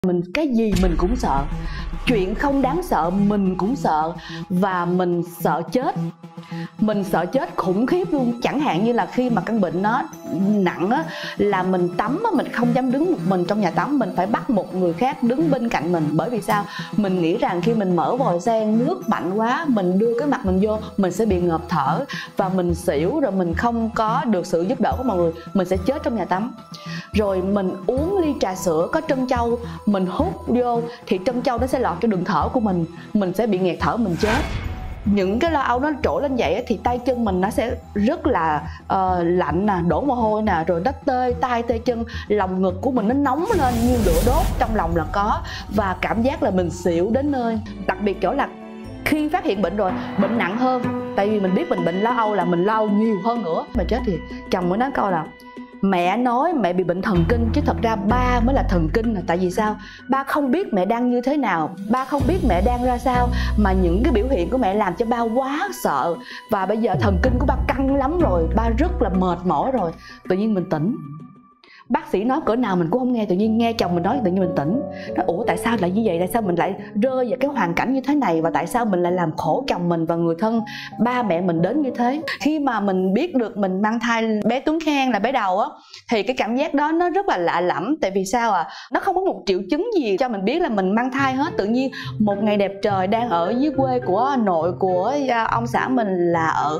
Mình cái gì mình cũng sợ, chuyện không đáng sợ mình cũng sợ, và mình sợ chết. Mình sợ chết khủng khiếp luôn. Chẳng hạn như là khi mà căn bệnh nó nặng á, là mình tắm á, mình không dám đứng một mình trong nhà tắm, mình phải bắt một người khác đứng bên cạnh mình. Bởi vì sao? Mình nghĩ rằng khi mình mở vòi sen nước mạnh quá, mình đưa cái mặt mình vô, mình sẽ bị ngợp thở và mình xỉu, rồi mình không có được sự giúp đỡ của mọi người, mình sẽ chết trong nhà tắm. Rồi mình uống ly trà sữa có trân châu, mình hút vô thì trân châu nó sẽ lọt cho đường thở của mình sẽ bị nghẹt thở, mình chết. Những cái lo âu nó trỗi lên vậy thì tay chân mình nó sẽ rất là lạnh nè, đổ mồ hôi nè, rồi nó tê tay tê chân, lòng ngực của mình nó nóng lên như lửa đốt, trong lòng là có, và cảm giác là mình xỉu đến nơi. Đặc biệt chỗ là khi phát hiện bệnh rồi, bệnh nặng hơn, tại vì mình biết mình bệnh lo âu là mình lo âu nhiều hơn nữa. Mà chết thì chồng mới nói câu là mẹ nói mẹ bị bệnh thần kinh, chứ thật ra ba mới là thần kinh. Là tại vì sao? Ba không biết mẹ đang như thế nào, ba không biết mẹ đang ra sao, mà những cái biểu hiện của mẹ làm cho ba quá sợ. Và bây giờ thần kinh của ba căng lắm rồi, ba rất là mệt mỏi rồi. Tự nhiên mình tỉnh. Bác sĩ nói cỡ nào mình cũng không nghe, tự nhiên nghe chồng mình nói tự nhiên mình tỉnh. Nói ủa tại sao lại như vậy, tại sao mình lại rơi vào cái hoàn cảnh như thế này, và tại sao mình lại làm khổ chồng mình và người thân ba mẹ mình đến như thế. Khi mà mình biết được mình mang thai bé Tuấn Khang là bé đầu á, thì cái cảm giác đó nó rất là lạ lẫm. Tại vì sao nó không có một triệu chứng gì cho mình biết là mình mang thai hết. Tự nhiên một ngày đẹp trời đang ở dưới quê của nội của ông xã mình là ở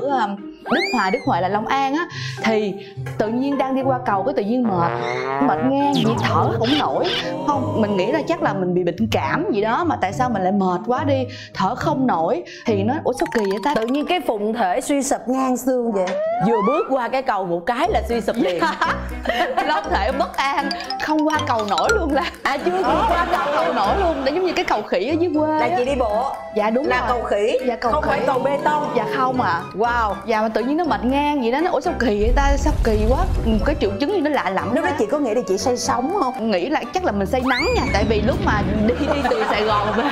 Đức Huệ là Long An á, thì tự nhiên đang đi qua cầu cái tự nhiên mệt ngang vậy, thở không nổi. Không, mình nghĩ là chắc là mình bị bệnh cảm gì đó, mà tại sao mình lại mệt quá đi, thở không nổi. Thì nó ủa sao kỳ vậy ta, tự nhiên cái phụng thể suy sụp ngang xương vậy, vừa bước qua cái cầu một cái là suy sụp liền. Long thể bất an, không qua cầu nổi luôn là chưa qua cầu nổi luôn. Để giống như cái cầu khỉ ở dưới quê là chị đi bộ. Dạ đúng là rồi. cầu khỉ. Dạ cầu không khỉ. phải cầu bê tông. Dạ không ạ. Wow. Dạ mà tự nhiên nó mệt ngang vậy đó. Nó ủa sao kỳ vậy ta, sao kỳ quá, cái triệu chứng gì nó lạ lẫm. Lúc đó chị có nghĩ là chị say sóng không? Nghĩ là chắc là mình say nắng nha. Tại vì lúc mà đi từ Sài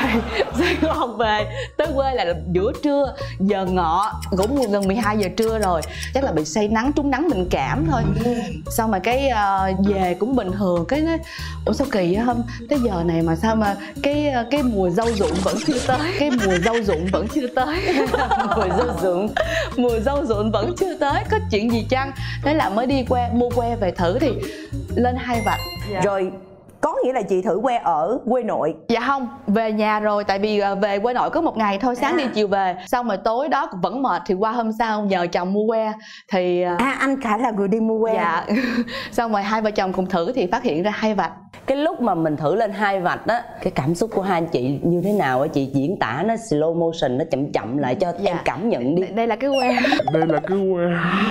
Gòn về tới quê là giữa trưa, giờ ngọ cũng gần 12 giờ trưa rồi, chắc là bị say nắng, trúng nắng bệnh cảm thôi. Xong rồi cái về cũng bình thường, cái nói ủa sao kỳ vậy không, tới giờ này mà sao mà cái mùa dâu ruộng vẫn chưa tới, cái mùa dâu ruộng vẫn chưa tới. mùa dâu ruộng vẫn chưa tới, có chuyện gì chăng? Thế là mới đi mua que về thử thì lên 2 vạch. Dạ. Rồi có nghĩa là chị thử que ở quê nội? Dạ không, về nhà rồi. Tại vì về quê nội có một ngày thôi, sáng đi chiều về. Xong rồi tối đó cũng vẫn mệt thì qua hôm sau nhờ chồng mua que. Thì anh Khải là người đi mua que. Dạ. Xong rồi hai vợ chồng cùng thử thì phát hiện ra 2 vạch. Cái lúc mà mình thử lên 2 vạch á, cái cảm xúc của hai anh chị như thế nào á? Chị diễn tả nó slow motion, nó chậm chậm lại cho em cảm nhận đi. Đây là cái que. Đây là cái que.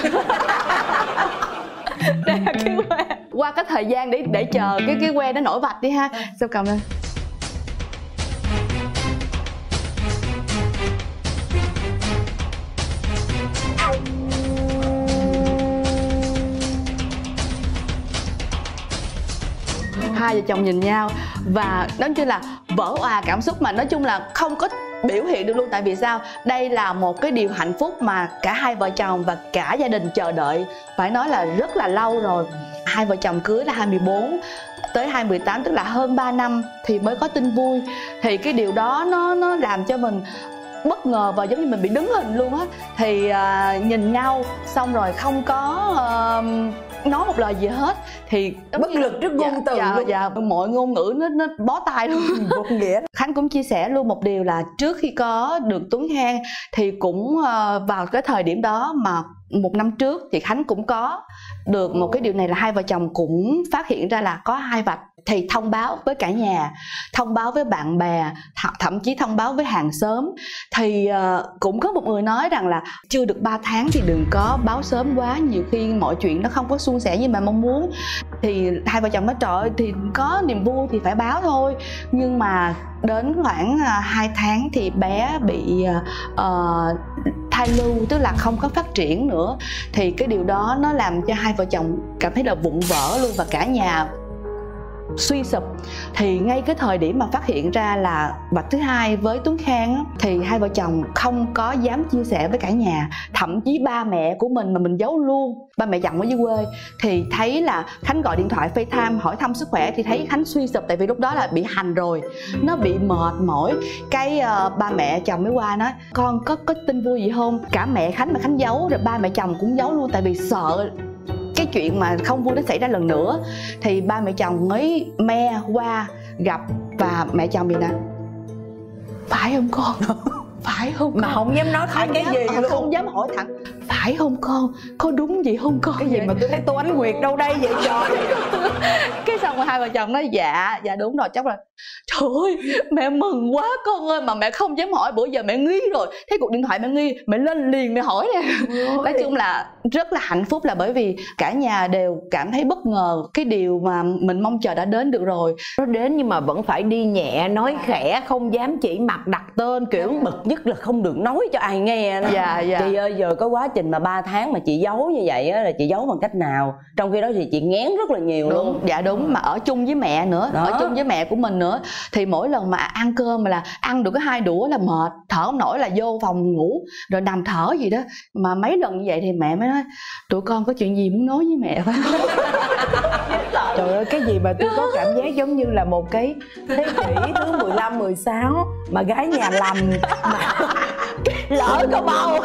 Đây là cái que. Qua cái thời gian để chờ cái que nó nổi vạch đi ha. Sao cầm lên. Hai vợ chồng nhìn nhau và nói chung là vỡ òa cảm xúc, mà nói chung là không có biểu hiện được luôn. Tại vì sao? Đây là một cái điều hạnh phúc mà cả hai vợ chồng và cả gia đình chờ đợi, phải nói là rất là lâu rồi. Hai vợ chồng cưới là 24 tới 2018, tức là hơn 3 năm thì mới có tin vui. Thì cái điều đó nó làm cho mình bất ngờ và giống như mình bị đứng hình luôn á. Thì nhìn nhau xong rồi không có nói một lời gì hết, thì bất lực trước ngôn từ. Dạ, mọi ngôn ngữ nó bó tay luôn. Vô nghĩa. Khánh cũng chia sẻ luôn một điều là trước khi có được Tuấn Khang thì cũng vào cái thời điểm đó mà 1 năm trước thì Khánh cũng có được một cái điều này, là hai vợ chồng cũng phát hiện ra là có 2 vạch. Thì thông báo với cả nhà, thông báo với bạn bè, thậm chí thông báo với hàng xóm. Thì cũng có một người nói rằng là chưa được 3 tháng thì đừng có báo sớm quá, nhiều khi mọi chuyện nó không có suôn sẻ như mà mong muốn. Thì hai vợ chồng nói trời ơi, thì có niềm vui thì phải báo thôi. Nhưng mà đến khoảng 2 tháng thì bé bị thai lưu, tức là không có phát triển nữa. Thì cái điều đó nó làm cho hai vợ chồng cảm thấy là vụn vỡ luôn, và cả nhà suy sụp. Thì ngay cái thời điểm mà phát hiện ra là vạch thứ hai với Tuấn Khang á, thì hai vợ chồng không có dám chia sẻ với cả nhà. Thậm chí ba mẹ của mình mà mình giấu luôn. Ba mẹ chồng ở dưới quê thì thấy là Khánh gọi điện thoại FaceTime hỏi thăm sức khỏe thì thấy Khánh suy sụp, tại vì lúc đó là bị hành rồi, nó bị mệt mỏi. Cái ba mẹ chồng mới qua nói con có tin vui gì không. Cả mẹ Khánh mà Khánh giấu, rồi ba mẹ chồng cũng giấu luôn, tại vì sợ cái chuyện mà không vui nó xảy ra lần nữa. Thì ba mẹ chồng mới me qua gặp, và mẹ chồng vậy nè: phải không con? Phải không con? Mà không dám nói thẳng cái gì luôn, không dám hỏi thẳng: phải không con? Có đúng vậy không con? Cái gì mà tôi thấy Tô Ánh Nguyệt đâu đây vậy trời. Cái xong rồi hai vợ chồng nói dạ đúng rồi. Chắc là trời ơi mẹ mừng quá con ơi, mà mẹ không dám hỏi, bữa giờ mẹ nghi rồi, thấy cuộc điện thoại mẹ nghi, mẹ lên liền mẹ hỏi nè. Nói chung là rất là hạnh phúc, là bởi vì cả nhà đều cảm thấy bất ngờ, cái điều mà mình mong chờ đã đến được rồi. Nó đến nhưng mà vẫn phải đi nhẹ, nói khẽ, không dám chỉ mặt đặt tên, kiểu bực nhất là không được nói cho ai nghe đó. Dạ. Chị ơi, giờ có quá trình mà 3 tháng mà chị giấu như vậy á, là chị giấu bằng cách nào? Trong khi đó thì chị ngén rất là nhiều luôn. Dạ đúng, mà ở chung với mẹ nữa đó. Ở chung với mẹ của mình nữa, thì mỗi lần mà ăn cơm mà là ăn được có 2 đũa là mệt, thở không nổi là vô phòng ngủ rồi nằm thở gì đó. Mà mấy lần như vậy thì mẹ mới nói tụi con có chuyện gì muốn nói với mẹ phải không? Trời ơi, cái gì mà tôi có cảm giác giống như là một cái thế kỷ thứ 15, 16 mà gái nhà lành mà lỡ có bầu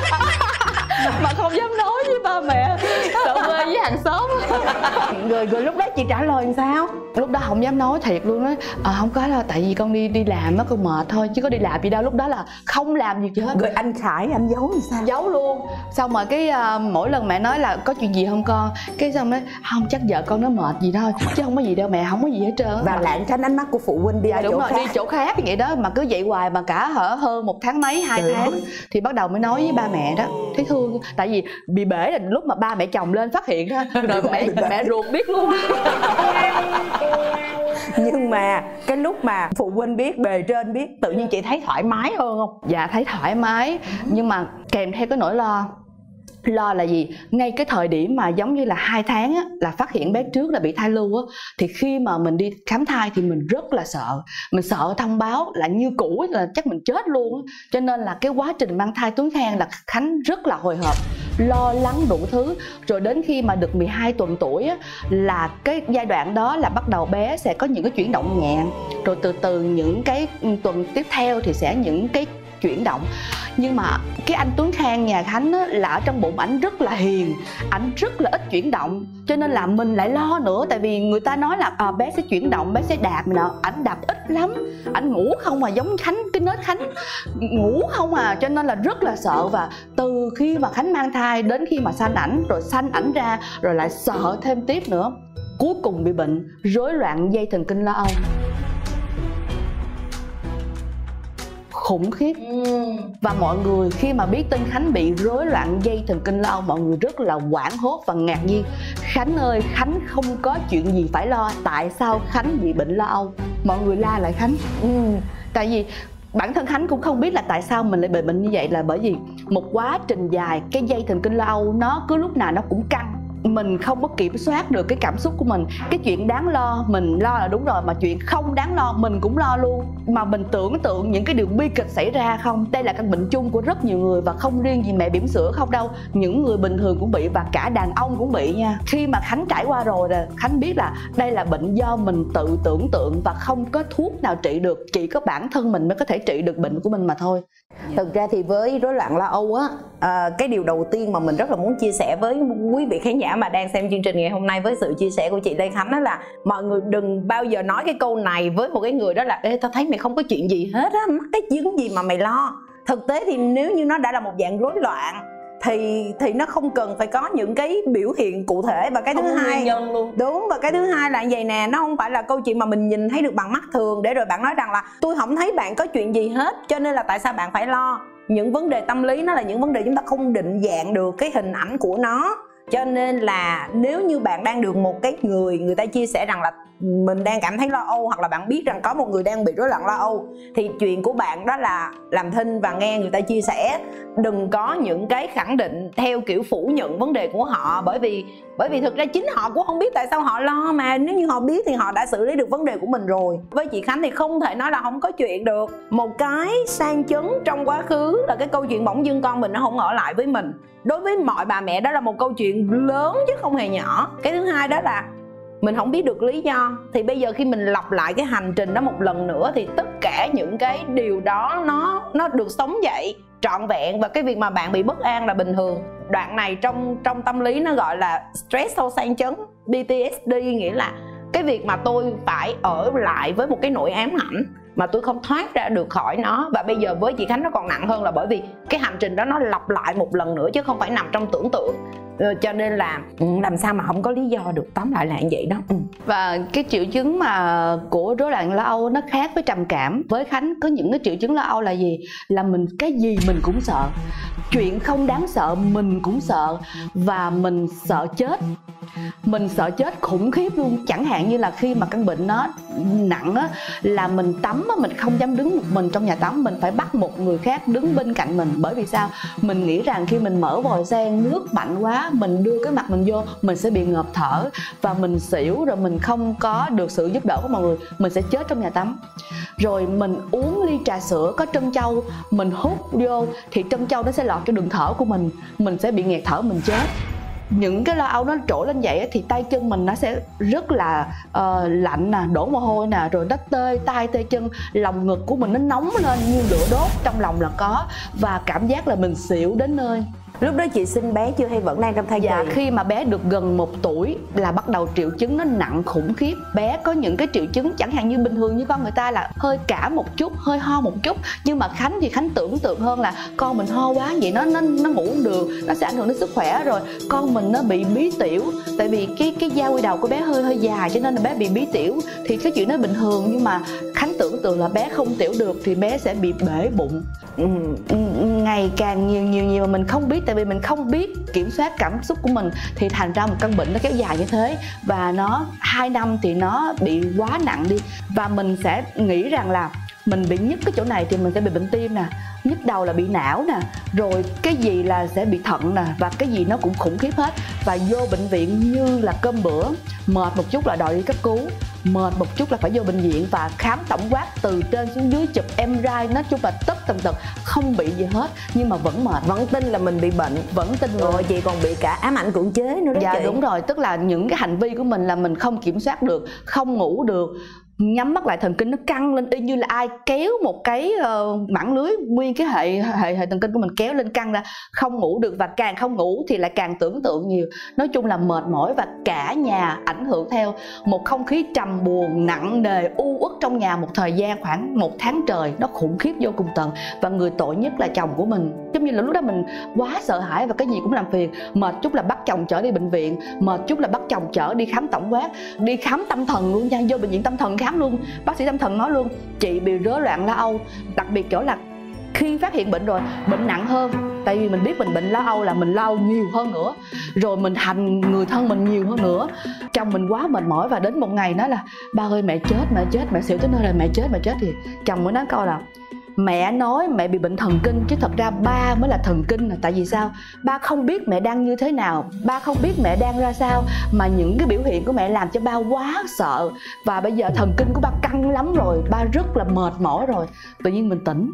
mà không dám nói với ba mẹ, sợ quê với hàng xóm. Rồi lúc đó chị trả lời làm sao? Lúc đó không dám nói thiệt luôn á. Không có đâu, tại vì con đi làm á, con mệt thôi chứ có đi làm gì đâu. Lúc đó là không làm gì hết. Rồi anh Khải anh giấu làm sao? Giấu luôn. Xong rồi cái mỗi lần mẹ nói là có chuyện gì không con, cái xong nói không, chắc vợ con nó mệt gì thôi chứ không có gì đâu mẹ, không có gì hết trơn. Và lảng tránh ánh mắt của phụ huynh đi dạ, ra đúng chỗ rồi, khác. đi chỗ khác vậy đó. Mà cứ vậy hoài mà cả hơn 1 tháng mấy 2 tháng thì bắt đầu mới nói với ba mẹ đó. Thấy thương, tại vì bị bể là lúc mà ba mẹ chồng lên phát hiện ra rồi mẹ ruột biết luôn. Nhưng mà cái lúc mà phụ huynh biết, bề trên biết, tự nhiên chị thấy thoải mái hơn không? Dạ thấy thoải mái, nhưng mà kèm theo cái nỗi lo. Lo là gì? Ngay cái thời điểm mà giống như là 2 tháng á, là phát hiện bé trước là bị thai lưu á, thì khi mà mình đi khám thai thì mình rất là sợ. Mình sợ thông báo là như cũ là chắc mình chết luôn á. Cho nên là cái quá trình mang thai Tuấn Khang là Khánh rất là hồi hộp, lo lắng đủ thứ. Rồi đến khi mà được 12 tuần tuổi á, là cái giai đoạn đó là bắt đầu bé sẽ có những cái chuyển động nhẹ. Rồi từ từ những cái tuần tiếp theo thì sẽ những cái chuyển động. Nhưng mà cái anh Tuấn Khang nhà Khánh á, là ở trong bụng ảnh rất là hiền, ảnh rất là ít chuyển động, cho nên là mình lại lo nữa. Tại vì người ta nói là bé sẽ chuyển động, bé sẽ đạp này nọ, ảnh đạp ít lắm, ảnh ngủ không à, giống Khánh, cái nết Khánh ngủ không à, cho nên là rất là sợ. Và từ khi mà Khánh mang thai đến khi mà sanh ảnh, rồi sanh ảnh ra rồi lại sợ thêm tiếp nữa, cuối cùng bị bệnh rối loạn dây thần kinh lo âu. Khủng khiếp. Và mọi người khi mà biết tin Khánh bị rối loạn dây thần kinh lo âu, mọi người rất là hoảng hốt và ngạc nhiên. Khánh ơi, Khánh không có chuyện gì phải lo, tại sao Khánh bị bệnh lo âu? Mọi người la lại Khánh. Tại vì bản thân Khánh cũng không biết là tại sao mình lại bị bệnh như vậy, là bởi vì một quá trình dài cái dây thần kinh lo âu nó cứ lúc nào nó cũng căng. Mình không có kiểm soát được cái cảm xúc của mình. Cái chuyện đáng lo mình lo là đúng rồi, mà chuyện không đáng lo mình cũng lo luôn. Mà mình tưởng tượng những cái điều bi kịch xảy ra không. Đây là căn bệnh chung của rất nhiều người, và không riêng gì mẹ bỉm sữa không đâu, những người bình thường cũng bị, và cả đàn ông cũng bị nha. Khi mà Khánh trải qua rồi là Khánh biết là đây là bệnh do mình tự tưởng tượng và không có thuốc nào trị được. Chỉ có bản thân mình mới có thể trị được bệnh của mình mà thôi. Thực ra thì với rối loạn lo âu á, cái điều đầu tiên mà mình rất là muốn chia sẻ với quý vị khán giả mà đang xem chương trình ngày hôm nay, với sự chia sẻ của chị Lê Khánh, đó là mọi người đừng bao giờ nói cái câu này với một cái người đó là: ê, tao thấy mày không có chuyện gì hết á, mắc cái chuyện gì mà mày lo. Thực tế thì nếu như nó đã là một dạng rối loạn thì nó không cần phải có những cái biểu hiện cụ thể. Và cái thứ hai luôn. Đúng, và cái thứ hai là vậy nè, nó không phải là câu chuyện mà mình nhìn thấy được bằng mắt thường để rồi bạn nói rằng là tôi không thấy bạn có chuyện gì hết cho nên là tại sao bạn phải lo. Những vấn đề tâm lý nó là những vấn đề chúng ta không định dạng được cái hình ảnh của nó. Cho nên là nếu như bạn đang được một cái người ta chia sẻ rằng là mình đang cảm thấy lo âu, hoặc là bạn biết rằng có một người đang bị rối loạn lo âu, thì chuyện của bạn đó là làm thinh và nghe người ta chia sẻ. Đừng có những cái khẳng định theo kiểu phủ nhận vấn đề của họ, bởi vì thực ra chính họ cũng không biết tại sao họ lo, mà nếu như họ biết thì họ đã xử lý được vấn đề của mình rồi. Với chị Khánh thì không thể nói là không có chuyện được. Một cái sang chấn trong quá khứ là cái câu chuyện bỗng dưng con mình nó không ở lại với mình. Đối với mọi bà mẹ đó là một câu chuyện lớn chứ không hề nhỏ. Cái thứ hai đó là mình không biết được lý do, thì bây giờ khi mình lặp lại cái hành trình đó một lần nữa thì tất cả những cái điều đó nó được sống dậy trọn vẹn. Và cái việc mà bạn bị bất an là bình thường. Đoạn này trong tâm lý nó gọi là stress sau sang chấn, PTSD, nghĩa là cái việc mà tôi phải ở lại với một cái nỗi ám ảnh mà tôi không thoát ra được khỏi nó. Và bây giờ với chị Khánh nó còn nặng hơn, là bởi vì cái hành trình đó nó lặp lại một lần nữa chứ không phải nằm trong tưởng tượng. Cho nên là làm sao mà không có lý do được, tóm lại là như vậy đó. Và cái triệu chứng mà của rối loạn lo âu nó khác với trầm cảm. Với Khánh có những cái triệu chứng lo âu là gì? Là mình cái gì mình cũng sợ, chuyện không đáng sợ mình cũng sợ, và mình sợ chết. Mình sợ chết khủng khiếp luôn. Chẳng hạn như là khi mà căn bệnh nó nặng á, là mình tắm á, mình không dám đứng một mình trong nhà tắm, mình phải bắt một người khác đứng bên cạnh mình. Bởi vì sao? Mình nghĩ rằng khi mình mở vòi sen nước mạnh quá, mình đưa cái mặt mình vô, mình sẽ bị ngợp thở và mình xỉu, rồi mình không có được sự giúp đỡ của mọi người, mình sẽ chết trong nhà tắm. Rồi mình uống ly trà sữa có trân châu, mình hút vô thì trân châu nó sẽ lọt cho đường thở của mình sẽ bị nghẹt thở, mình chết. Những cái lo âu nó trỗi lên vậy thì tay chân mình nó sẽ rất là lạnh nè, đổ mồ hôi nè, rồi nó tê tay tê chân, lòng ngực của mình nó nóng lên như lửa đốt, trong lòng là có, và cảm giác là mình xỉu đến nơi. Lúc đó chị sinh bé chưa hay vẫn đang trong thai kỳ? Dạ, khi mà bé được gần 1 tuổi là bắt đầu triệu chứng nó nặng khủng khiếp. Bé có những cái triệu chứng chẳng hạn như bình thường như con người ta là hơi cảm một chút, hơi ho một chút. Nhưng mà Khánh thì Khánh tưởng tượng hơn là con mình ho quá vậy nó ngủ không được, nó sẽ ảnh hưởng đến sức khỏe. Rồi con mình nó bị bí tiểu, tại vì cái da quy đầu của bé hơi dài cho nên là bé bị bí tiểu. Thì cái chuyện đó bình thường, nhưng mà Khánh tưởng tượng là bé không tiểu được thì bé sẽ bị bể bụng. Ngày càng nhiều mà mình không biết, tại vì mình không biết kiểm soát cảm xúc của mình, thì thành ra một căn bệnh nó kéo dài như thế. Và nó 2 năm thì nó bị quá nặng đi, và mình sẽ nghĩ rằng là mình bị nhức cái chỗ này thì mình sẽ bị bệnh tim nè, nhức đầu là bị não nè, rồi cái gì là sẽ bị thận nè, và cái gì nó cũng khủng khiếp hết. Và vô bệnh viện như là cơm bữa, mệt một chút là đòi đi cấp cứu, mệt một chút là phải vô bệnh viện và khám tổng quát từ trên xuống dưới, chụp MRI, nói chung là tất tần tật, không bị gì hết nhưng mà vẫn mệt, vẫn tin là mình bị bệnh, vẫn tin rồi chị còn bị cả ám ảnh cưỡng chế nữa đó. Dạ chị. đúng rồi, tức là những cái hành vi của mình là mình không kiểm soát được, không ngủ được, nhắm mắt lại thần kinh nó căng lên y như là ai kéo một cái mảng lưới, nguyên cái hệ thần kinh của mình kéo lên căng ra, không ngủ được, và càng không ngủ thì lại càng tưởng tượng nhiều. Nói chung là mệt mỏi và cả nhà ảnh hưởng theo. Một không khí trầm buồn nặng nề u uất trong nhà một thời gian khoảng 1 tháng trời, nó khủng khiếp vô cùng tận. Và người tội nhất là chồng của mình, giống như là lúc đó mình quá sợ hãi và cái gì cũng làm phiền. Mệt chút là bắt chồng chở đi bệnh viện, mệt chút là bắt chồng chở đi khám tổng quát, đi khám tâm thần luôn nha, vô bệnh viện tâm thần khám luôn. Bác sĩ tâm thần nói luôn chị bị rối loạn lo âu, đặc biệt chỗ là khi phát hiện bệnh rồi bệnh nặng hơn, tại vì mình biết mình bệnh lo âu là mình lo âu nhiều hơn nữa, rồi mình hành người thân mình nhiều hơn nữa. Chồng mình quá mệt mỏi và đến một ngày nói là ba ơi mẹ chết, mẹ xỉu tới nơi rồi, mẹ chết. Thì chồng mới nói câu là mẹ nói mẹ bị bệnh thần kinh chứ thật ra ba mới là thần kinh. Là tại vì sao? Ba không biết mẹ đang như thế nào, ba không biết mẹ đang ra sao, mà những cái biểu hiện của mẹ làm cho ba quá sợ. Và bây giờ thần kinh của ba căng lắm rồi, ba rất là mệt mỏi rồi. Tự nhiên mình tỉnh.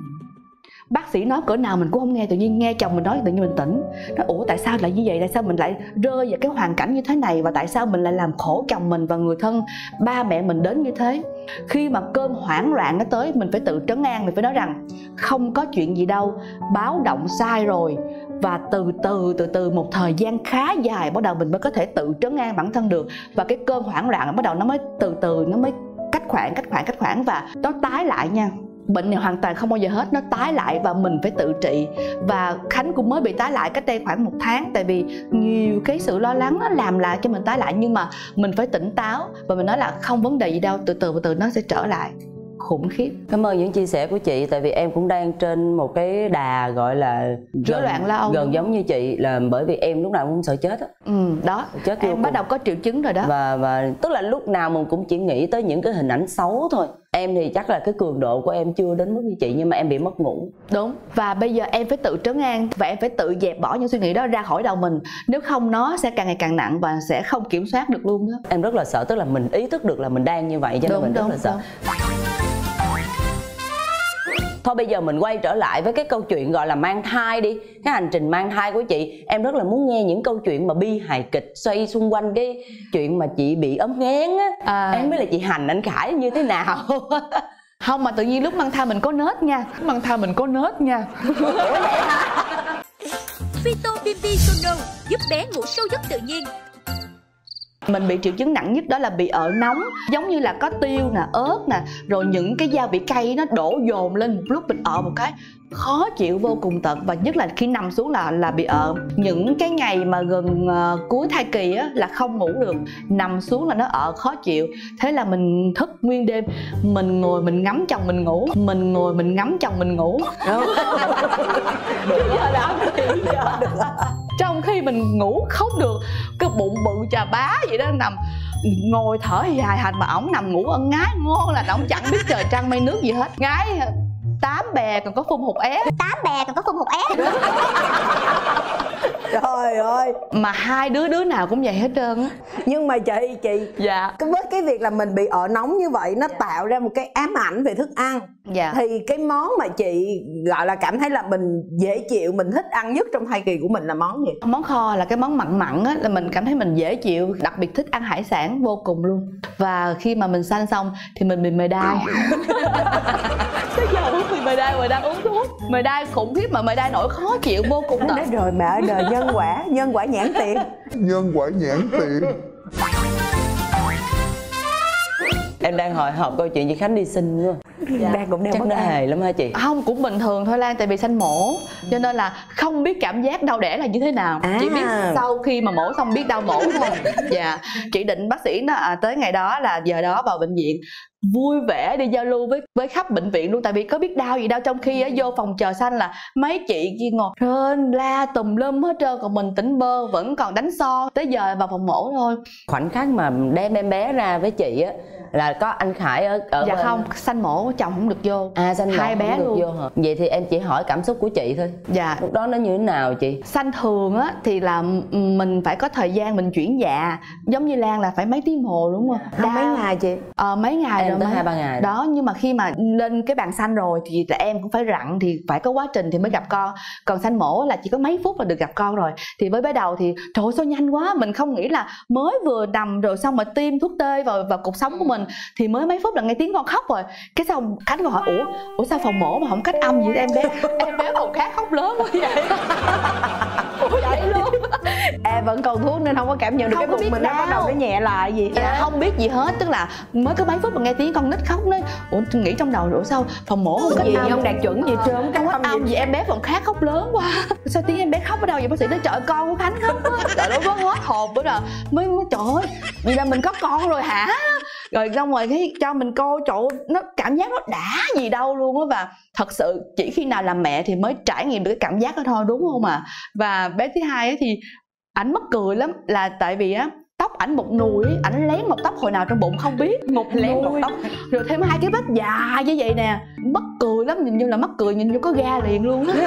Bác sĩ nói cỡ nào mình cũng không nghe, tự nhiên nghe chồng mình nói tự nhiên mình tỉnh. Nói ủa tại sao lại như vậy, tại sao mình lại rơi vào cái hoàn cảnh như thế này, và tại sao mình lại làm khổ chồng mình và người thân ba mẹ mình đến như thế. Khi mà cơn hoảng loạn nó tới, mình phải tự trấn an, mình phải nói rằng không có chuyện gì đâu, báo động sai rồi. Và từ từ một thời gian khá dài bắt đầu mình mới có thể tự trấn an bản thân được. Và cái cơn hoảng loạn bắt đầu nó mới từ từ nó mới cách khoảng và nó tái lại nha. Bệnh này hoàn toàn không bao giờ hết, nó tái lại và mình phải tự trị. Và Khánh cũng mới bị tái lại cách đây khoảng 1 tháng, tại vì nhiều cái sự lo lắng nó làm lại cho mình tái lại. Nhưng mà mình phải tỉnh táo và mình nói là không vấn đề gì đâu, từ từ nó sẽ trở lại. khủng khiếp. Cảm ơn những chia sẻ của chị, tại vì em cũng đang trên một cái đà gọi là rối loạn lo âu, gần giống như chị, là bởi vì em lúc nào cũng sợ chết á. Đó, chết em bắt đầu có triệu chứng rồi đó. Và tức là lúc nào mình cũng chỉ nghĩ tới những cái hình ảnh xấu thôi. Em thì chắc là cái cường độ của em chưa đến mức như chị, nhưng mà em bị mất ngủ. Đúng, và bây giờ em phải tự trấn an và em phải tự dẹp bỏ những suy nghĩ đó ra khỏi đầu mình. Nếu không nó sẽ càng ngày càng nặng và sẽ không kiểm soát được luôn đó. Em rất là sợ, tức là mình ý thức được là mình đang như vậy cho nên mình rất là sợ. Thôi bây giờ mình quay trở lại với cái câu chuyện gọi là mang thai đi. Cái hành trình mang thai của chị, em rất là muốn nghe những câu chuyện mà bi hài kịch xoay xung quanh cái chuyện mà chị bị ốm nghén á. Em biết là chị hành anh Khải như thế nào. Không, mà tự nhiên lúc mang thai mình có nết nha. Mang thai mình có nết nha. Phyto BB Sono giúp bé ngủ sâu giấc tự nhiên. Mình bị triệu chứng nặng nhất đó là bị ợ nóng, giống như là có tiêu nè, ớt nè, rồi những cái gia vị cay nó đổ dồn lên một lúc, mình ợ một cái khó chịu vô cùng tận. Và nhất là khi nằm xuống là bị ợ. Những cái ngày mà gần cuối thai kỳ á là không ngủ được, nằm xuống là nó ợ khó chịu. Thế là mình thức nguyên đêm, mình ngồi mình ngắm chồng mình ngủ, mình ngồi mình ngắm chồng mình ngủ. Trong khi mình ngủ không được, cái bụng bự chà bá vậy đó, nằm ngồi thở hài hành mà ổng nằm ngủ ân ái ngon là ổng chẳng biết trời trăng mây nước gì hết. Ngái 8 bè còn có phun hụt é. 8 bè còn có phun hụt é. Trời ơi. Mà hai đứa nào cũng vậy hết trơn á. Nhưng mà chị Dạ. với cái việc là mình bị ợ nóng như vậy, nó tạo ra một cái ám ảnh về thức ăn. Dạ. Thì cái món mà chị gọi là cảm thấy là mình dễ chịu, mình thích ăn nhất trong thai kỳ của mình là món gì? Món kho là cái món mặn mặn á, là mình cảm thấy mình dễ chịu, đặc biệt thích ăn hải sản vô cùng luôn. Và khi mà mình sanh xong thì mình bị mề đai. Bây giờ uống bị mề đai rồi đang uống thuốc. Mề đai khủng khiếp, mà mề đai nổi khó chịu vô cùng. Nói rồi mà ở đời nhân quả nhãn tiền. Nhân quả nhãn tiền. Em đang hồi hộp câu chuyện chị Khánh đi sinh luôn. Đang cũng đang chắc nó hề lắm hả chị? Không, cũng bình thường thôi Lan, tại vì sanh mổ cho nên là không biết cảm giác đau đẻ là như thế nào. Chỉ biết sau khi mà mổ xong biết đau mổ thôi. Dạ, chỉ định bác sĩ nó tới ngày đó là giờ đó vào bệnh viện, vui vẻ đi giao lưu với khắp bệnh viện luôn, tại vì có biết đau gì đâu. Trong khi vô phòng chờ sanh là mấy chị kia ngồi rên la tùm lum hết trơn, còn mình tỉnh bơ vẫn còn đánh so. Tới giờ vào phòng mổ thôi. Khoảnh khắc mà đem em bé ra với chị á là có anh Khải ở dạ bên... Không, sanh mổ chồng không được vô. Sanh mổ hai bé không được luôn vô hả? Vậy thì em chỉ hỏi cảm xúc của chị thôi. Dạ. Lúc đó nó như thế nào chị? Sanh thường á thì là mình phải có thời gian mình chuyển dạ, giống như Lan là phải mấy tiếng hồ đúng không? Mấy ngày chị? Mấy ngày em rồi, tới 2-3 ngày đó. Nhưng mà khi mà lên cái bàn sanh rồi thì là em cũng phải rặn, thì phải có quá trình thì mới gặp con. Còn sanh mổ là chỉ có mấy phút là được gặp con rồi. Thì với bé đầu thì trời ơi sao nhanh quá, mình không nghĩ là mới vừa nằm rồi xong mà tiêm thuốc tê vào cột sống của mình thì mới mấy phút là nghe tiếng con khóc rồi. Cái xong Khánh còn hỏi ủa sao phòng mổ mà không cách âm vậy? Em bé phòng khác khóc lớn quá vậy. Ủa vậy luôn. Em vẫn còn thuốc nên không có cảm nhận được Không cái bụng mình nó bắt đầu nó nhẹ lại gì. Không biết gì hết, tức là mới có mấy phút mà nghe tiếng con nít khóc, nói ủa nghĩ trong đầu rồi sao phòng mổ không cách gì âm, không đạt chuẩn gì trơn, không cách âm gì, em bé phòng khác khóc lớn quá. Sao tiếng em bé khóc ở đâu vậy? Bác sĩ nói trời con của Khánh khóc á. Trời ơi có hết hồn bữa rồi mới trời ơi vậy là mình có con rồi hả? Rồi xong rồi cái cho mình coi chỗ nó cảm giác nó đã gì đâu luôn á. Và thật sự chỉ khi nào làm mẹ thì mới trải nghiệm được cái cảm giác đó thôi, đúng không ạ? Và bé thứ hai ấy thì ảnh mắc cười lắm, là tại vì á tóc ảnh một nùi, ảnh lén một tóc hồi nào trong bụng không biết, một lén một tóc rồi thêm hai cái vết dài như vậy nè, mắc cười lắm, nhìn như là mắc cười, nhìn như có ga liền luôn á.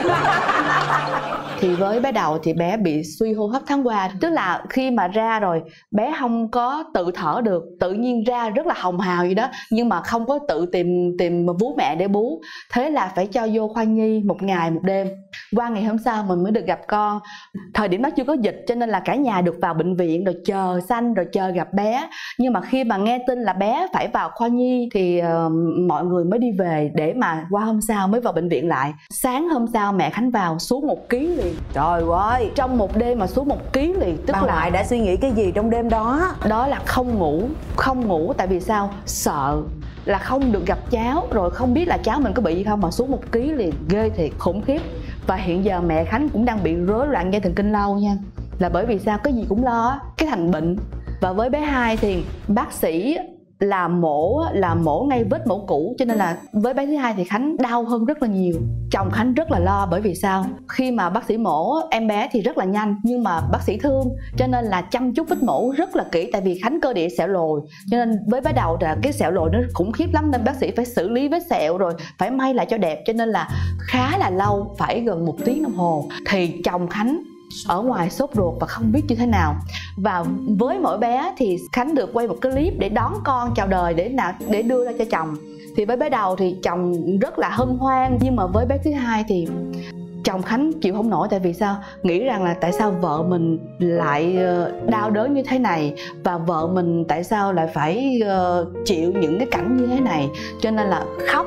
Thì với bé đầu thì bé bị suy hô hấp tháng qua, tức là khi mà ra rồi bé không có tự thở được, tự nhiên ra rất là hồng hào gì đó, nhưng mà không có tự tìm vú mẹ để bú, thế là phải cho vô khoa nhi 1 ngày 1 đêm. Qua ngày hôm sau mình mới được gặp con. Thời điểm đó chưa có dịch cho nên là cả nhà được vào bệnh viện rồi chờ sanh rồi chờ gặp bé. Nhưng mà khi mà nghe tin là bé phải vào khoa nhi thì mọi người mới đi về, để mà qua hôm sau mới vào bệnh viện lại. Sáng hôm sau mẹ Khánh vào xuống 1 kg liền. Trời ơi, trong 1 đêm mà xuống 1 kg liền. Tức bà là ngoại đã suy nghĩ cái gì trong đêm đó? Đó là không ngủ. Tại vì sao? Sợ là không được gặp cháu, rồi không biết là cháu mình có bị gì không, mà xuống 1 kg liền. Ghê thiệt, khủng khiếp. Và hiện giờ mẹ Khánh cũng đang bị rối loạn dây thần kinh lâu nha. Là bởi vì sao? Cái gì cũng lo, cái thành bệnh. Và với bé hai thì bác sĩ làm mổ ngay vết mổ cũ, cho nên là với bé thứ hai thì Khánh đau hơn rất là nhiều. Chồng Khánh rất là lo, bởi vì sao? Khi mà bác sĩ mổ em bé thì rất là nhanh, nhưng mà bác sĩ thương cho nên là chăm chút vết mổ rất là kỹ, tại vì Khánh cơ địa sẹo lồi, cho nên với bé đầu là cái sẹo lồi nó khủng khiếp lắm, nên bác sĩ phải xử lý vết sẹo rồi phải may lại cho đẹp, cho nên là khá là lâu, phải gần 1 tiếng đồng hồ. Thì chồng Khánh ở ngoài sốt ruột và không biết như thế nào. Và với mỗi bé thì Khánh được quay một cái clip để đón con chào đời để đưa ra cho chồng. Thì với bé đầu thì chồng rất là hân hoan, nhưng mà với bé thứ hai thì chồng Khánh chịu không nổi. Tại vì sao? Nghĩ rằng là tại sao vợ mình lại đau đớn như thế này, và vợ mình tại sao lại phải chịu những cái cảnh như thế này, cho nên là khóc.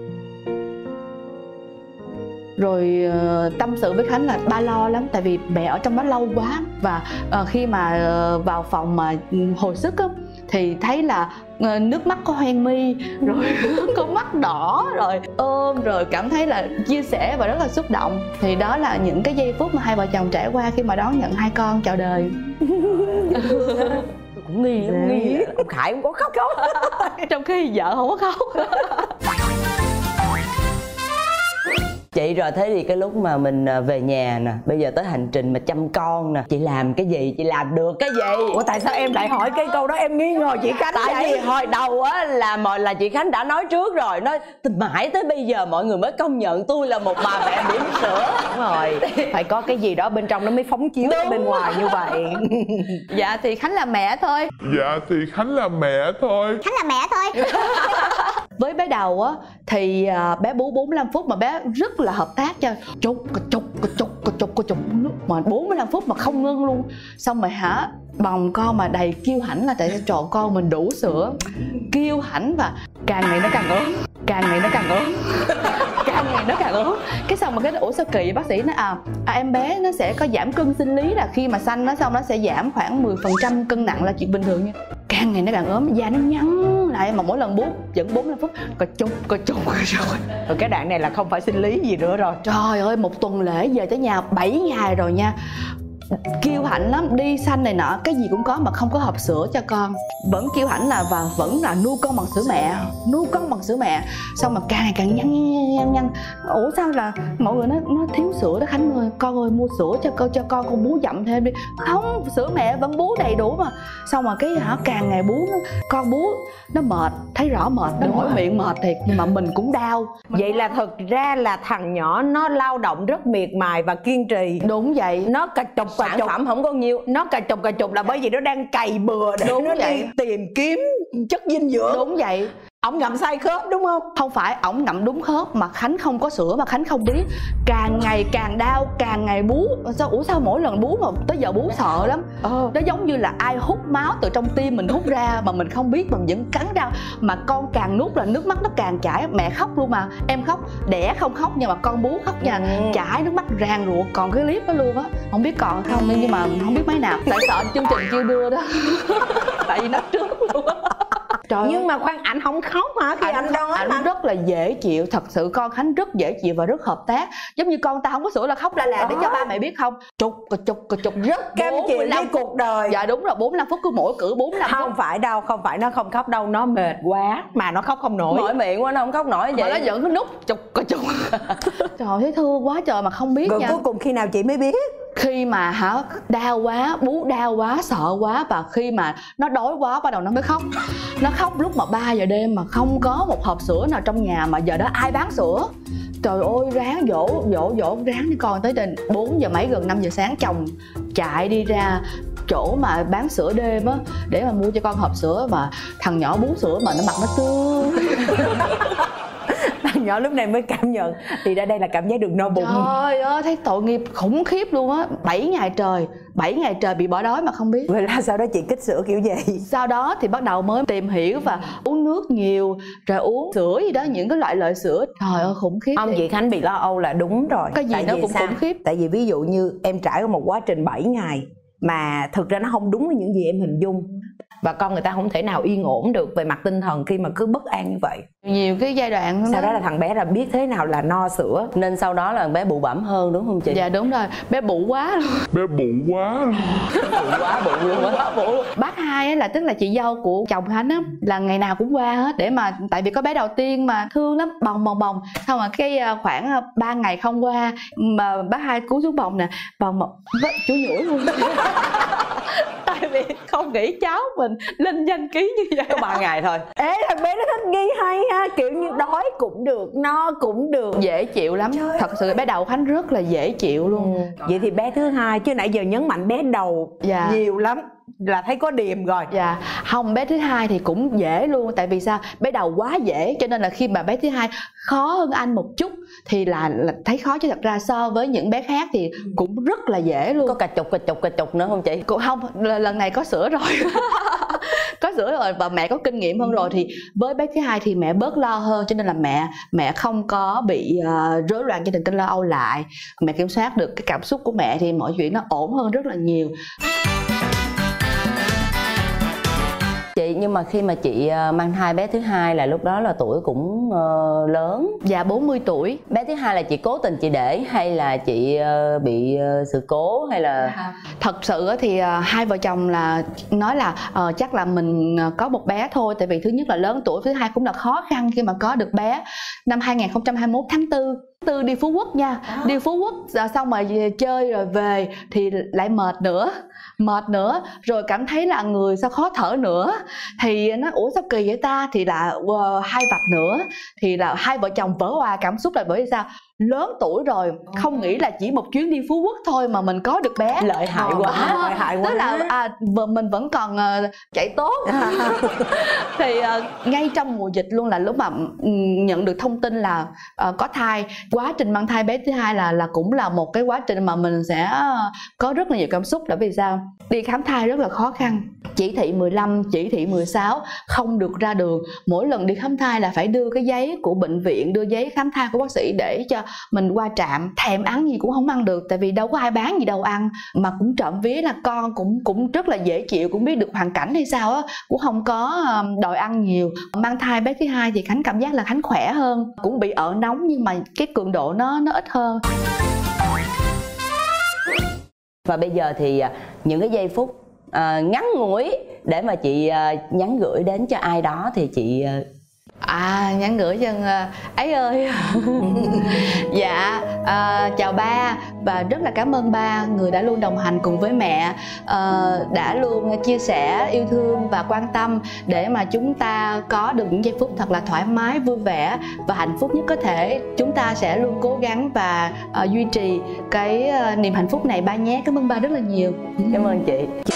Rồi tâm sự với Khánh là ba lo lắm, tại vì mẹ ở trong đó lâu quá. Và khi mà vào phòng mà hồi sức á, thì thấy là nước mắt có hoen mi, rồi có mắt đỏ, rồi ôm, rồi cảm thấy là chia sẻ và rất là xúc động. Thì đó là những cái giây phút mà hai vợ chồng trải qua khi mà đón nhận hai con chào đời. Cũng nghi lắm, nghi ông Khải cũng có khóc Trong khi vợ không có khóc. Chị rồi thế thì cái lúc mà mình về nhà nè, bây giờ tới hành trình mà chăm con nè, chị làm cái gì, chị làm được cái gì? Ủa tại sao em lại hỏi cái câu đó, em nghi ngờ chị Khánh tại vậy? vì hồi đầu á là chị Khánh đã nói trước rồi, nói mãi tới bây giờ mọi người mới công nhận tôi là một bà mẹ bỉm sữa. Đúng rồi, phải có cái gì đó bên trong nó mới phóng chiếu ra bên ngoài như vậy. Dạ thì Khánh là mẹ thôi. Dạ thì Khánh là mẹ thôi. Khánh là mẹ thôi. Với bé đầu á thì bé bú 45 phút mà bé rất là hợp tác cho chục nước mà 45 phút mà không ngưng luôn. Xong rồi hả, bồng con mà đầy kiêu hãnh là tại sao trộn con mình đủ sữa, kiêu hãnh và càng ngày nó càng ốm, càng ngày nó càng ốm, càng ngày nó càng ốm. Cái xong mà cái ủa sao kỳ, bác sĩ nói em bé nó sẽ có giảm cân sinh lý, là khi mà sanh nó xong nó sẽ giảm khoảng 10% cân nặng là chuyện bình thường nha. Càng ngày nó càng ốm, da nó nhăn lại, mà mỗi lần bú vẫn 45 phút coi chung Rồi cái đoạn này là không phải sinh lý gì nữa rồi. Trời ơi, 1 tuần lễ về tới nhà 7 ngày rồi nha. Kiêu hãnh lắm, đi sanh này nọ cái gì cũng có mà không có hộp sữa cho con. Vẫn kiêu hãnh là và vẫn là nuôi con bằng sữa mẹ, nuôi con bằng sữa mẹ. Xong mà càng ngày càng nhăn. Ủa sao là mọi người nó thiếu sữa đó Khánh ơi, con ơi mua sữa cho con bú dặm thêm đi. Không, sữa mẹ vẫn bú đầy đủ mà. Xong mà cái càng ngày bú con bú nó mệt, thấy rõ mệt, nó mỏi miệng mệt thiệt, nhưng mà mình cũng đau. Vậy là thực ra là thằng nhỏ nó lao động rất miệt mài và kiên trì. Đúng vậy. Nó cà chục sản phẩm không có nhiều, nó cà chục là bởi vì nó đang cày bừa để đúng nó vậy. đi tìm kiếm chất dinh dưỡng. Đúng vậy. Ổng ngậm sai khớp đúng không? Không phải, ổng ngậm đúng khớp mà Khánh không có sữa mà Khánh không biết. Càng ngày càng đau, càng ngày bú. Sao mỗi lần bú mà tới giờ bú sợ lắm. Nó giống như là ai hút máu từ trong tim mình hút ra mà mình không biết, mình vẫn cắn đau. Mà con càng nuốt là nước mắt nó càng chảy. Mẹ khóc luôn mà, em khóc, đẻ không khóc nhưng mà con bú khóc nha. Chảy nước mắt ràn ruột. Còn cái clip đó luôn á, không biết còn không nhưng mà không biết mấy nào. Tại sợ chương trình chưa đưa đó. Tại vì nó trước luôn á. Trời Nhưng mà khoan, ảnh không khóc hả khi anh đói? Ảnh rất là dễ chịu, thật sự con Khánh rất dễ chịu và rất hợp tác. Giống như con ta không có sữa là khóc la để cho ba mẹ biết không. Chục rất cam chịu với cuộc đời. Dạ đúng rồi, 45 phút cứ mỗi cử 45 phút. Không phải đâu, không phải nó không khóc đâu, nó mệt quá mà nó khóc không nổi. mỏi miệng quá nó không khóc nổi vậy. Mà nó vẫn cứ nút chục. Trời thấy thương quá trời mà không biết rồi nha. Cuối cùng khi nào chị mới biết? Khi mà đau quá, bú đau quá, sợ quá, và khi mà nó đói quá bắt đầu nó mới khóc. Nó khóc lúc mà 3 giờ đêm mà không có một hộp sữa nào trong nhà, mà giờ đó ai bán sữa. Trời ơi, ráng dỗ ráng đi con. Tới đến 4 giờ mấy gần 5 giờ sáng chồng chạy đi ra chỗ mà bán sữa đêm á để mà mua cho con hộp sữa, mà thằng nhỏ bú sữa mà nó mặt nó tươi. Thằng nhỏ lúc này mới cảm nhận thì ra đây là cảm giác được no bụng. Trời ơi, thấy tội nghiệp khủng khiếp luôn á. 7 ngày trời bị bỏ đói mà không biết. Vậy là sau đó chị kích sữa kiểu gì? Sau đó thì bắt đầu mới tìm hiểu và uống nước nhiều, rồi uống sữa gì đó, những cái loại sữa. Trời ơi khủng khiếp. Ông chị Khánh bị lo âu là đúng rồi. Cái gì tại nó vì cũng sao? khủng khiếp. Tại vì ví dụ như em trải qua một quá trình 7 ngày mà thực ra nó không đúng với những gì em hình dung. và con người ta không thể nào yên ổn được về mặt tinh thần khi mà cứ bất an như vậy. Nhiều cái giai đoạn Sau đó là thằng bé là biết thế nào là no sữa, nên sau đó là thằng bé bụ bẫm hơn đúng không chị? Dạ đúng rồi, bé bụ quá luôn. Bé bụ quá luôn. Bụ quá bụ luôn á. Bác hai á là tức là chị dâu của chồng Khánh á, là ngày nào cũng qua hết để mà, tại vì có bé đầu tiên mà thương lắm, bồng xong rồi cái khoảng 3 ngày không qua mà bác hai cúi xuống bồng nè, bồng chú nhủi luôn. Tại vì không nghĩ cháu mình lên danh ký như vậy. Có 3 ngày thôi. Ê, thằng bé nó thích nghi hay ha, kiểu như đói cũng được, no cũng được, Dễ chịu lắm. Thật sự bé đầu Khánh rất là dễ chịu luôn. Vậy thì bé thứ hai, chứ nãy giờ nhấn mạnh bé đầu Dạ. nhiều lắm là thấy có điềm rồi. Dạ, không, bé thứ hai thì cũng dễ luôn. Tại vì sao? Bé đầu quá dễ, cho nên là khi mà bé thứ hai khó hơn anh một chút thì là thấy khó, chứ thật ra so với những bé khác thì cũng rất là dễ luôn. Có cà chục nữa không chị? Cũng không, lần này có sữa rồi. Có sữa rồi và mẹ có kinh nghiệm hơn rồi, thì với bé thứ hai thì mẹ bớt lo hơn, cho nên là mẹ không có bị rối loạn cho thần kinh lo âu lại. Mẹ kiểm soát được cái cảm xúc của mẹ thì mọi chuyện nó ổn hơn rất là nhiều. Chị, nhưng mà khi mà chị mang thai bé thứ hai là lúc đó là tuổi cũng lớn. Dạ 40 tuổi. Bé thứ hai là chị cố tình chị để hay là chị bị sự cố hay là? Thật sự thì hai vợ chồng là nói là chắc là mình có một bé thôi. Tại vì thứ nhất là lớn tuổi, thứ hai cũng là khó khăn khi mà có được bé. Năm 2021 tháng 4 đi Phú Quốc nha. Đi Phú Quốc xong rồi chơi rồi về thì lại mệt nữa, rồi cảm thấy là người sao khó thở nữa, thì nó ủa sao kỳ vậy ta, thì là 2 vạch nữa, thì là hai vợ chồng vỡ òa cảm xúc. Là bởi vì sao? Lớn tuổi rồi, không nghĩ là chỉ một chuyến đi Phú Quốc thôi mà mình có được bé. Lợi hại quá. Lợi hại quá. Tức là vợ mình vẫn còn chạy tốt. Thì ngay trong mùa dịch luôn, là lúc mà nhận được thông tin là có thai, quá trình mang thai bé thứ hai là cũng là một cái quá trình mà mình sẽ có rất là nhiều cảm xúc. Là vì sao? Đi khám thai rất là khó khăn, chỉ thị 15, chỉ thị 16 không được ra đường. Mỗi lần đi khám thai là phải đưa cái giấy của bệnh viện, đưa giấy khám thai của bác sĩ để cho mình qua trạm. Thèm ăn gì cũng không ăn được, tại vì đâu có ai bán gì đâu ăn. Mà cũng trộm vía là con cũng rất là dễ chịu, cũng biết được hoàn cảnh hay sao á, cũng không có đòi ăn nhiều. Mang thai bé thứ hai thì Khánh cảm giác là Khánh khỏe hơn, cũng bị ợ nóng nhưng mà cái cường độ nó ít hơn. Và bây giờ thì những cái giây phút ngắn ngủi để mà chị nhắn gửi đến cho ai đó thì chị nhắn gửi cho ấy ơi. Dạ, chào ba, và rất là cảm ơn ba, người đã luôn đồng hành cùng với mẹ, đã luôn chia sẻ yêu thương và quan tâm để mà chúng ta có được những giây phút thật là thoải mái, vui vẻ và hạnh phúc nhất có thể. Chúng ta sẽ luôn cố gắng và duy trì cái niềm hạnh phúc này ba nhé. Cảm ơn ba rất là nhiều. cảm ơn chị.